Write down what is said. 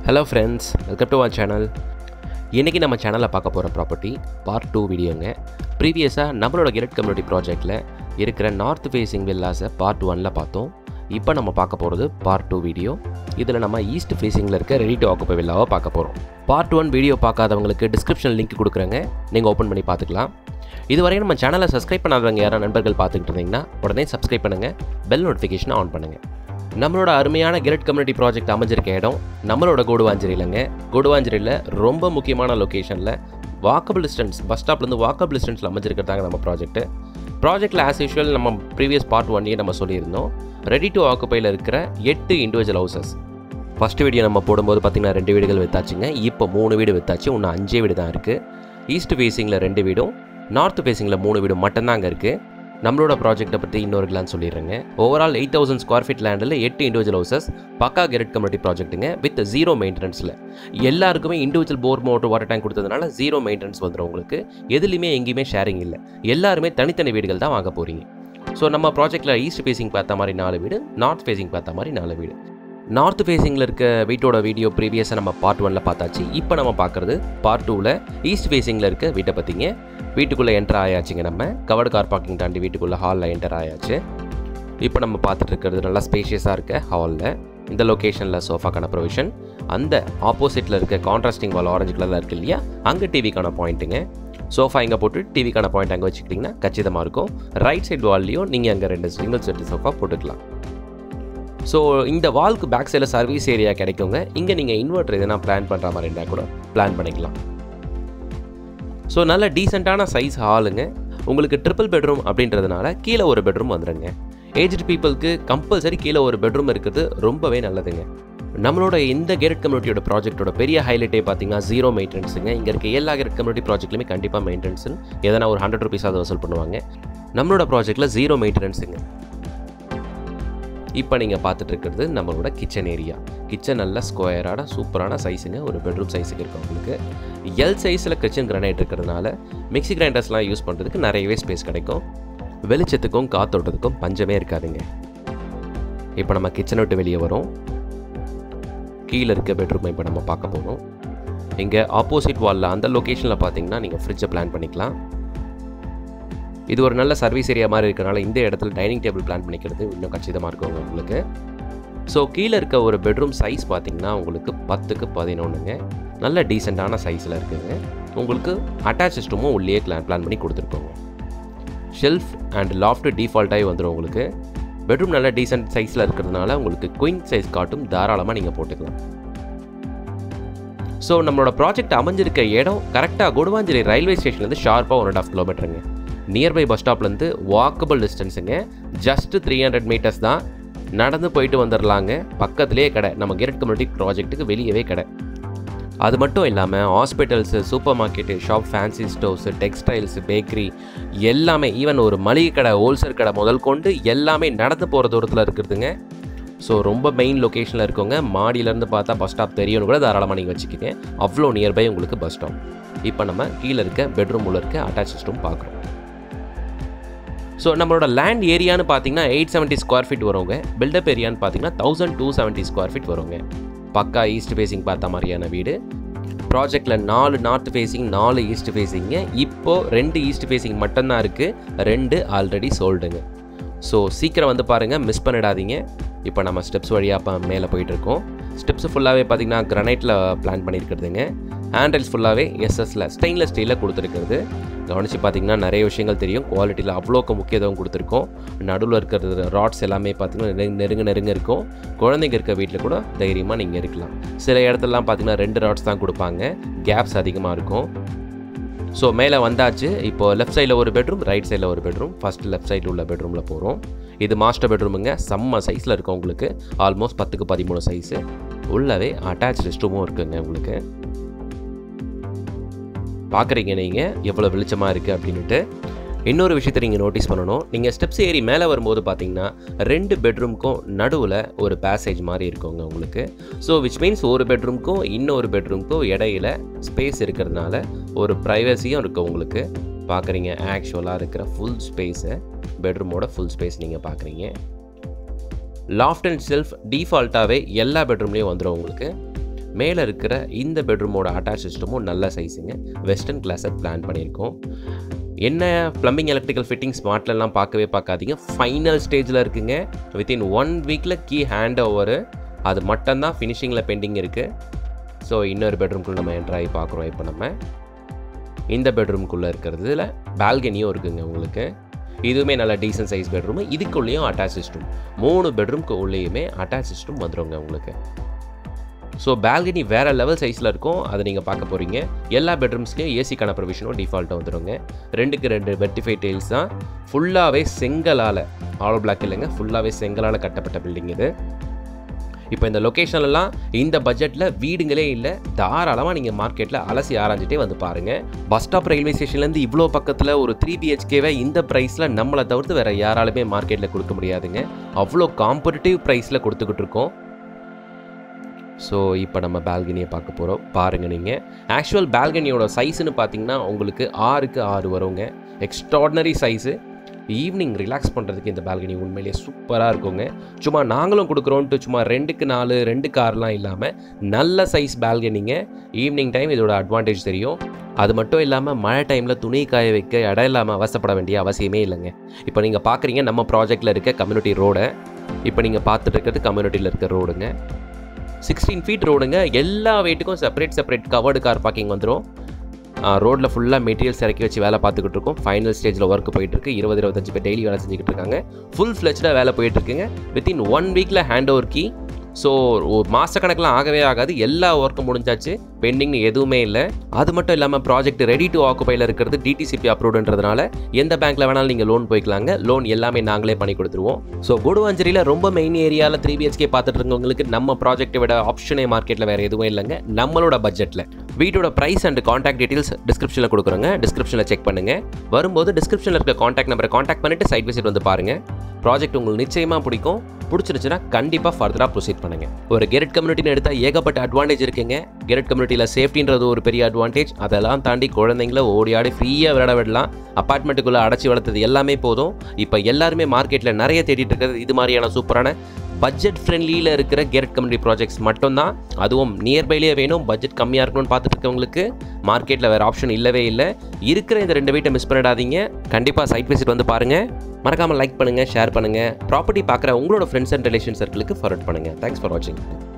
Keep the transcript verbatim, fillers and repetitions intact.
Hello friends, welcome to our channel. இன்னைக்கு நம்ம சேனல்ல பார்க்க போற ப்ராப்பர்ட்டி பார்ட் டூ வீடியோங்க. ப்ரீவியஸா நம்மளோட கெரட் கம்யூனிட்டி ப்ராஜெக்ட்ல இருக்கிற நார்த் ஃபேசிங் வில்லாஸை பார்ட் ஒன்ல பார்த்தோம். இப்போ நம்ம பார்க்க போறது பார்ட் டூ வீடியோ. இதுல நம்ம ஈஸ்ட் ஃபேசிங்ல இருக்க ரெடி டு ஆக்குபை வில்லாவை பார்க்க போறோம். பார்ட் ஒன் வீடியோ பார்க்காதவங்களுக்கு டிஸ்கிரிப்ஷன் லிங்க் கொடுக்குறேங்க. நீங்க ஓபன் பண்ணி பார்த்துக்கலாம். இதுவரை நம்ம சேனலை சப்ஸ்கிரைப் பண்ணாதவங்க யாரா நண்பர்கள் பார்த்துக்கிட்டு இருந்தீங்கன்னா உடனே சப்ஸ்கிரைப் பண்ணுங்க. பெல் நோட்டிஃபிகேஷனை ஆன் பண்ணுங்க. நம்மளோட அருமையான கெரட் கம்யூனிட்டி ப்ராஜெக்ட் அமைஞ்சிருக்க இடம் நம்மளோட குடுவாஞ்சேரியிலங்க. குடுவாஞ்சேரியில் ரொம்ப முக்கியமான லொக்கேஷனில் வாக்கபிள் டிஸ்டன்ஸ் பஸ் ஸ்டாப்லேருந்து வாக்கபிள் டிஸ்டன்ஸில் அமைஞ்சிருக்கிறதாங்க நம்ம ப்ராஜெக்ட். ப்ராஜெக்ட்டில் ஆஸ் யூஷுவல் நம்ம ப்ரீவியஸ் பார்ட் ஒன்லேயே நம்ம சொல்லியிருந்தோம். ரெடி டு ஆக்குபையில் இருக்கிற எட்டு இண்டிவிஜுவல் ஹவுசஸ். ஃபஸ்ட் வீடியோ நம்ம போடும்போது பார்த்திங்கன்னா ரெண்டு வீடுகள் வித்தாச்சுங்க. இப்போ மூணு வீடு வித்தாச்சு, இன்னும் அஞ்சே வீடு தான் இருக்குது. ஈஸ்ட் ஃபேஸிங்கில் ரெண்டு வீடும், நார்த் ஃபேஸிங்கில் மூணு வீடும் மட்டும்தான் அங்கே இருக்குது. நம்மளோட ப்ராஜெக்ட்டை பற்றி இன்னொரு கிளான் சொல்லிடுறேங்க. Overall eight thousand square feet லேண்டில் எட்டு இண்டிவிஜுவல் ஹவுசஸ், பக்கா கெரட் கம்யூனிட்டி ப்ராஜெக்ட்டுங்க. வித் ஜீரோ மெயின்டெனன்ஸில் எல்லாருக்குமே individual bore motor water tank கொடுத்ததுனால ஜீரோ மெயின்டெனன்ஸ் வந்துடும். உங்களுக்கு எதுலையுமே எங்கேயுமே ஷேரிங் இல்லை, எல்லாருமே தனித்தனி வீடுகள் தான் வாங்க போகிறீங்க. ஸோ நம்ம ப்ராஜெக்ட்டில் ஈஸ்ட் ஃபேஸிங் பார்த்த மாதிரி நாலு வீடு, நார்த் ஃபேஸிங் பார்த்த மாதிரி நாலு வீடு. நார்த் ஃபேஸிங்கில் இருக்க வீட்டோட வீடியோ ப்ரீவியஸாக நம்ம பார்ட் ஒனில் பார்த்தாச்சு. இப்போ நம்ம பார்க்குறது பார்ட் டூவில் ஈஸ்ட் ஃபேஸிங்கில் இருக்க வீட்டை பற்றிங்க. வீட்டுக்குள்ளே என்டர் ஆயாச்சுங்க. நம்ம கவர்டு கார் பார்க்கிங் தாண்டி வீட்டுக்குள்ளே ஹாலில் என்டர் ஆயாச்சு. இப்போ நம்ம பார்த்துட்டு இருக்கிறது நல்லா ஸ்பேஷியஸாக இருக்க ஹாலில். இந்த லொக்கேஷனில் சோஃபாக்கான ப்ரொவிஷன். அந்த ஆப்போசிட்டில் இருக்க கான்ட்ராஸ்டிங் வால் ஆரஞ்சு கலரில் இருக்குது இல்லையா, அங்கே டிவிக்கான பாயிண்ட்டுங்க. சோஃபா இங்கே போட்டு டிவிக்கான பாயிண்ட் அங்கே வச்சுக்கிட்டிங்கன்னா கச்சிதமாக இருக்கும். ரைட் சைடு வால்லையும் நீங்கள் அங்கே ரெண்டு சிங்கிள் செட்டு சோஃபா போட்டுக்கலாம். ஸோ இந்த வால்க்கு பேக் சைடில் சர்வீஸ் ஏரியா கிடைக்குங்க. இங்கே நீங்கள் இன்வெர்டர் எதனா பிளான் பண்ணுற மாதிரி இருந்தால் கூட பிளான் பண்ணிக்கலாம். ஸோ நல்ல டீசெண்டான சைஸ் ஹாலுங்க. உங்களுக்கு ட்ரிபிள் பெட்ரூம் அப்படின்றதுனால கீழே ஒரு பெட்ரூம் வந்துடுங்க. ஏஜ்டு பீப்புளுக்கு கம்பல்சரி கீழே ஒரு பெட்ரூம் இருக்கிறது ரொம்பவே நல்லதுங்க. நம்மளோட இந்த கெரட் கம்யூனிட்டியோட ப்ராஜெக்ட்டோட பெரிய ஹைலைட்டே பார்த்தீங்கன்னா ஜீரோ மெயின்டெனன்ஸுங்க. இங்கே இருக்க எல்லா கெரட் கம்யூனிட்டி ப்ராஜெக்ட்லையுமே கண்டிப்பாக மெயின்டெனன்ஸ் எதனா ஒரு ஹண்ட்ரட் ருபீஸ் அதை வசூல் பண்ணுவாங்க. நம்மளோட ப்ராஜெக்ட்டில் ஜீரோ மெயின்டெனன்ஸுங்க. இப்போ நீங்கள் பார்த்துட்டு இருக்கிறது நம்மளோட கிச்சன் ஏரியா. கிச்சன் நல்ல ஸ்கொயரான சூப்பரான சைஸுங்க. ஒரு பெட்ரூம் சைஸுக்கு இருக்கும். உங்களுக்கு எல் சைஸில் கிச்சன் கிரானைட் இருக்கிறதுனால மிக்சி கிரைண்டர்ஸ்லாம் யூஸ் பண்ணுறதுக்கு நிறையவே ஸ்பேஸ் கிடைக்கும். வெளிச்சத்துக்கும் காத்தோட்டத்துக்கும் பஞ்சமே இருக்காதுங்க. இப்போ நம்ம கிச்சனை விட்டு வெளியே வரோம். கீழே இருக்க பெட்ரூமை இப்போ நம்ம பார்க்க போகிறோம். இங்கே ஆப்போசிட் வாலில் அந்த லொக்கேஷனில் பார்த்தீங்கன்னா நீங்கள் ஃப்ரிட்ஜை பிளான் பண்ணிக்கலாம். இது ஒரு நல்ல சர்வீஸ் ஏரியா மாதிரி இருக்கிறனால இந்த இடத்துல டைனிங் டேபிள் பிளான் பண்ணிக்கிறது இன்னும் கச்சிதமாக இருக்குங்க உங்களுக்கு. ஸோ கீழே இருக்க ஒரு பெட்ரூம் சைஸ் பார்த்தீங்கன்னா உங்களுக்கு பத்துக்கு பதினொன்றுங்க. நல்ல டீசெண்டான சைஸில் இருக்குங்க. உங்களுக்கு அட்டாச் ரூமும் உள்ளே பிளான் பிளான் பண்ணி கொடுத்துருக்கோங்க. ஷெல்ஃப் அண்ட் லாஃப்ட் டிஃபால்ட்டாகி வந்துடும் உங்களுக்கு. பெட்ரூம் நல்ல டீசென்ட் சைஸில் இருக்கிறதுனால உங்களுக்கு குயின் சைஸ் காட்டும் தாராளமாக நீங்கள் போட்டுக்கலாம். ஸோ நம்மளோட ப்ராஜெக்ட் அமைஞ்சிருக்க இடம் கரெக்டாக குடுவாஞ்சேரி ரயில்வே ஸ்டேஷன்லேருந்து ஷார்ப்பாக ஒன் அண்ட் ஆஃப் கிலோமீட்டருங்க. நியர்பை பஸ் ஸ்டாப்லேருந்து வாக்கபிள் டிஸ்டன்ஸுங்க. ஜஸ்ட்டு த்ரீ ஹண்ட்ரட் மீட்டர்ஸ் தான், நடந்து போயிட்டு வந்துடலாங்க. பக்கத்துலேயே கடை, நம்ம கெரட் கம்யூனிட்டி ப்ராஜெக்ட்டுக்கு வெளியவே கடை. அது மட்டும் இல்லாமல் hospitals, super market, shop, fancy stores, textiles, bakery எல்லாமே, ஈவன் ஒரு மளிகை கடை, ஹோல்சேல் கடை முதல் கொண்டு எல்லாமே நடந்து போகிற தூரத்தில் இருக்குதுங்க. ஸோ ரொம்ப மெயின் லொக்கேஷனில் இருக்கவங்க மாடியிலேருந்து பார்த்தா பஸ் ஸ்டாப் தெரியும்னு கூட தாராளமாக நீங்கள் வச்சுக்கிங்க. அவ்வளோ நியர்பை உங்களுக்கு பஸ் ஸ்டாப். இப்போ நம்ம கீழே இருக்க பெட்ரூம் உள்ள இருக்க அட்டாச் ரூம் பார்க்குறோம். ஸோ நம்மளோட லேண்ட் ஏரியான்னு பார்த்தீங்கன்னா எயிட் செவன்ட்டி ஸ்கொயர் ஃபீட் வருங்க. பில்டப் ஏரியான்னு பார்த்தீங்கன்னா thousand two seventy square feet வருங்க. பக்கா ஈஸ்ட் ஃபேஸிங் பார்த்த மாதிரியான வீடு. ப்ராஜெக்டில் நாலு நார்த் ஃபேஸிங், நாலு ஈஸ்ட் ஃபேஸிங்க. இப்போது ரெண்டு ஈஸ்ட் ஃபேஸிங் மட்டும்தான் இருக்குது, ரெண்டு ஆல்ரெடி சோல்டுங்க. ஸோ சீக்கிரம் வந்து பாருங்கள், மிஸ் பண்ணிடாதீங்க. இப்போ நம்ம ஸ்டெப்ஸ் வழியாக இப்போ மேலே போயிட்டுருக்கோம். ஸ்டெப்ஸ் ஃபுல்லாகவே பார்த்திங்கன்னா கிரனைட்டில் பிளான் பண்ணியிருக்கிறதுங்க. ஹேண்ட்ரைல்ஸ் ஃபுல்லாகவே எஸ்எஸ்ல ஸ்டெயின்லெஸ் ஸ்டீலில் கொடுத்துருக்கிறது. கவனித்து பார்த்திங்கன்னா நிறைய விஷயங்கள் தெரியும். குவாலிட்டியில் அவ்வளோக்கு முக்கியத்துவம் கொடுத்துருக்கோம். நடுவில் இருக்கிறது ராட்ஸ் எல்லாமே பார்த்திங்கன்னா நெருங்க நெருங்க இருக்கும். குழந்தைங்க இருக்க வீட்டில் கூட தைரியமாக நீங்கள் இருக்கலாம். சில இடத்துலலாம் பார்த்திங்கன்னா ரெண்டு ராட்ஸ் தான் கொடுப்பாங்க, கேப்ஸ் அதிகமாக இருக்கும். ஸோ மேலே வந்தாச்சு. இப்போது லெஃப்ட் சைடில் ஒரு பெட்ரூம், ரைட் சைடில் ஒரு பெட்ரூம். ஃபஸ்ட்டு லெஃப்ட் சைடில் உள்ள பெட்ரூமில் போகிறோம். இது மாஸ்டர் பெட்ரூமுங்க. செம்ம சைஸில் இருக்கும் உங்களுக்கு. ஆல்மோஸ்ட் பத்துக்கு பதிமூணு சைஸு. உள்ளவே அட்டாச் ரெஸ்ட் ரூமும் இருக்குங்க உங்களுக்கு. பார்க்குறீங்க நீங்கள் எவ்வளோ வெளிச்சமாக இருக்குது அப்படின்ட்டு. இன்னொரு விஷயத்தை நீங்கள் நோட்டீஸ் பண்ணணும். நீங்கள் ஸ்டெப்ஸ் ஏறி மேலே வரும்போது பார்த்தீங்கன்னா ரெண்டு பெட்ரூம்க்கும் நடுவில் ஒரு பேசேஜ் மாதிரி இருக்குங்க உங்களுக்கு. ஸோ விச் மீன்ஸ் ஒரு பெட்ரூம்க்கும் இன்னொரு பெட்ரூம்க்கும் இடையில ஸ்பேஸ் இருக்கிறதுனால ஒரு ப்ரைவசியும் இருக்குது உங்களுக்கு. பார்க்குறீங்க ஆக்சுவலாக இருக்கிற ஃபுல் ஸ்பேஸை, பெட்ரூமோட ஃபுல் ஸ்பேஸ் நீங்கள் பார்க்குறீங்க. லாஃப்ட் அண்ட் ஷெல்ஃப் டிஃபால்ட்டாகவே எல்லா பெட்ரூம்லேயும் வந்துடும் உங்களுக்கு. மேலே இருக்கிற இந்த பெட்ரூமோட அட்டாச் சிஸ்டமும் நல்ல சைஸுங்க. வெஸ்டர்ன் கிளாஸை பிளான் பண்ணியிருக்கோம். என்ன ப்ளம்பிங் எலக்ட்ரிக்கல் ஃபிட்டிங் ஸ்மார்ட்லலாம் பார்க்கவே பார்க்காதீங்க. ஃபைனல் ஸ்டேஜில் இருக்குங்க. வித்தின் ஒன் வீக்கில் கீ ஹேண்ட் ஓவர். அது மட்டும்தான் ஃபினிஷிங்கில் பெண்டிங் இருக்குது. ஸோ இன்னொரு பெட்ரூம்குள்ளே நம்ம என்ட்ராகி பார்க்குறோம். இப்போ நம்ம இந்த பெட்ரூம்குள்ளே இருக்கிறதுல பால்கனியும் இருக்குங்க உங்களுக்கு. இதுவுமே நல்ல டீசன்ட் சைஸ் பெட்ரூமு. இதுக்குள்ளேயும் அட்டாச் சிஸ்டம். மூணு பெட்ரூம்க்கு உள்ளேயுமே அட்டாச் சிஸ்டம் வந்துடுங்க உங்களுக்கு. ஸோ பால்கனி வேறு லெவல் சைஸில் இருக்கும். அதை நீங்கள் பார்க்க போகிறீங்க. எல்லா பெட்ரூம்ஸ்லேயும் ஏசிக்கான ப்ரொவிஷனும் டிஃபால்ட்டாக வந்துடுங்க. ரெண்டுக்கு ரெண்டு வெர்டிஃபை டைல்ஸ் தான். ஃபுல்லாகவே செங்கலால், ஆல் பிளாக் இல்லைங்க, ஃபுல்லாகவே செங்கலால் கட்டப்பட்ட பில்டிங் இது. இப்போ இந்த லொக்கேஷன்லாம் இந்த பட்ஜெட்டில் வீடுங்களே இல்லை. தாராளமாக நீங்கள் மார்க்கெட்டில் அலசி ஆராய்ஞ்சிட்டே வந்து பாருங்கள். பஸ் ஸ்டாப் ரயில்வே ஸ்டேஷன்லேருந்து இவ்வளோ பக்கத்தில் ஒரு த்ரீ பிஹெச்கேவை இந்த ப்ரைஸில் நம்மளை தவிர்த்து வேறு யாராலுமே மார்க்கெட்டில் கொடுக்க முடியாதுங்க. அவ்வளோ காம்படிட்டிவ் ப்ரைஸில் கொடுத்துக்கிட்டு இருக்கோம். ஸோ இப்போ நம்ம பால்கனியை பார்க்க போகிறோம். பாருங்கள் நீங்கள். ஆக்சுவல் பால்கனியோட சைஸுன்னு பார்த்தீங்கன்னா உங்களுக்கு ஆறுக்கு ஆறு வருங்க. Extraordinary size. ஈவினிங் ரிலாக்ஸ் பண்ணுறதுக்கு இந்த பால்கனி உண்மையிலேயே சூப்பராக இருக்குங்க. சும்மா நாங்களும் கொடுக்குறோன்ட்டு சும்மா ரெண்டுக்கு நாலு ரெண்டுக்கு ஆறுலாம் இல்லாமல் நல்ல சைஸ் பால்கனிங்க. ஈவினிங் டைம் இதோட அட்வான்டேஜ் தெரியும். அது மட்டும் இல்லாமல் மழை டைமில் துணி காய வைக்க இடம் இல்லாமல் அவசப்பட வேண்டிய அவசியமே இல்லைங்க. இப்போ நீங்கள் பார்க்குறீங்க நம்ம ப்ராஜெக்டில் இருக்க கம்யூனிட்டி ரோடை. இப்போ நீங்கள் பார்த்துட்டு இருக்கிறது கம்யூனிட்டியில் இருக்க ரோடுங்க. சிக்ஸ்டீன் ஃபீட் ரோடுங்க. எல்லா வெயிட்டுக்கும் separate separate covered car parking வந்துடும். ரோட்டில் ஃபுல்லாக மெட்டீரியல்ஸ் இறக்கி வச்சு வேலை பார்த்துக்கிட்டு இருக்கோம். ஃபைனல் ஸ்டேஜில் ஒர்க் போயிட்டுருக்கு. இருபது இருபத்தஞ்சு பேர் டெய்லி வேலை செஞ்சுக்கிட்டு இருக்காங்க. ஃபுல் ஃப்ளெஜ்டாக வேலை போயிட்டுருக்குங்க. வித்தின் ஒன் வீக்கில் ஹேண்ட் ஓவர் கீ. ஸோ ஒரு மாதக்கணக்கெலாம் ஆகவே ஆகாது. எல்லா ஒர்க்கும் முடிஞ்சாச்சு. பெண்டிங்னு எதுவுமே இல்லை. அது மட்டும் இல்லாமல் ப்ராஜெக்ட் ரெடி டு ஆக்குபையில் இருக்கிறது டிடிசிபி அப்ரூவ்டுன்றதுனால எந்த பேங்க்கில் வேணாலும் நீங்கள் லோன் போய்க்கலாங்க. லோன் எல்லாமே நாங்களே பண்ணி கொடுத்துருவோம். ஸோ குடுவாஞ்சேரியில் ரொம்ப மெயின் ஏரியாவில் த்ரீ பிஹெச்கே பார்த்துட்டு இருக்கவங்களுக்கு நம்ம ப்ராஜெக்ட்டை விட ஆப்ஷனே மார்க்கெட்டில் வேறு எதுவும் இல்லைங்க. நம்மளோட பட்ஜெட்டில் வீட்டோட ப்ரைஸ் அண்ட் காண்டாக்ட் டீட்டெயில்ஸ் டிஸ்கிரிப்ஷனில் கொடுக்குறோங்க. டிஸ்கிரிப்ஷனில் செக் பண்ணுங்கள். வரும்போது டிஸ்கிரிப்ஷனில் இருக்க காண்டாக்ட் நம்பரை காண்டாக்ட் பண்ணிவிட்டு சைட் விசிட் வந்து பாருங்கள். ப்ராஜெக்ட் உங்களுக்கு நிச்சயமாக பிடிக்கும். பிடிச்சிருச்சுன்னா கண்டிப்பாக ஃபர்தராக ப்ரொசீட் பண்ணுங்கள். ஒரு கெரட் கம்யூனிட்டின்னு எடுத்தால் ஏகப்பட்ட அட்வான்டேஜ் இருக்குங்க. கெரட் கம்யூனிட்டியில் சேஃப்டின்றது ஒரு பெரிய அட்வான்டேஜ். அதெல்லாம் தாண்டி குழந்தைங்கள ஓடி ஆடி ஃப்ரீயாக விளையாட விடலாம். அப்பார்ட்மெண்ட்டுக்குள்ளே அடைச்சி வளர்த்தது எல்லாமே போதும். இப்போ எல்லாருமே மார்க்கெட்டில் நிறைய தேடிட்டு இருக்கிறது இது மாதிரியான சூப்பரான பட்ஜெட் ஃப்ரெண்ட்லியில் இருக்கிற கெரட் கம்யூனிட்டி ப்ராஜெக்ட்ஸ் மட்டும்தான். அதுவும் நியர்பைலேயே வேணும், பட்ஜெட் கம்மியாக இருக்கணும்னு பார்த்துட்டு இருக்கவங்களுக்கு மார்க்கெட்டில் வேறு ஆப்ஷன் இல்லவே இல்லை. இருக்கிற இந்த ரெண்டு வீட்டை மிஸ் பண்ணிடாதீங்க. கண்டிப்பாக சைட் விசிட் வந்து பாருங்கள். மறக்காமல் லைக் பண்ணுங்கள், ஷேர் பண்ணுங்கள். ப்ராப்பர்ட்டி பார்க்குற உங்களோட ஃப்ரெண்ட்ஸ் அண்ட் ரிலேஷன் சர்க்கிளுக்கு ஃபார்வர்ட் பண்ணுங்கள். தேங்க்ஸ் ஃபார் வாட்சிங்.